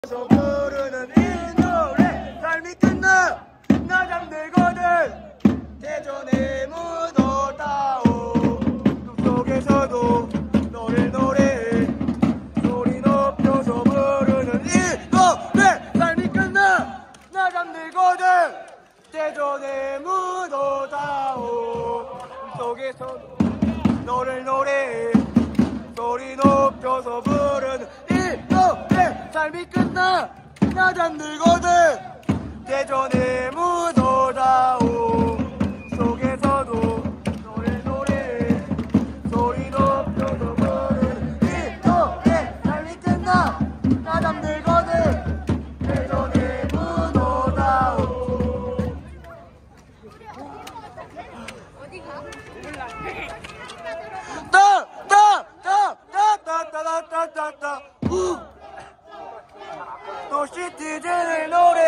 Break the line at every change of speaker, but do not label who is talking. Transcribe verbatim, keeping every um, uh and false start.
서 부르는 이 노래 삶이 끝나 나 잠들거든 대전에 묻어다오 꿈속에서도 너를 노래해 소리 높여서 부르는 이 노래 삶이 끝나 나 잠들거든 대전에 묻어다오 꿈속에서도 너를 노래해 소리 높여서 부르는 이 노래 삶이 끝나 나 잠들거든 대전에 묻어다오 속에서도 노래 노래 소리 높여서 부르는 이 노래 삶이 끝나 나 잠들거든 대전에 묻어다오 따! 따! 따! 따! 따! 따! 따! 따! 따! 우! 또 시티즌을 노래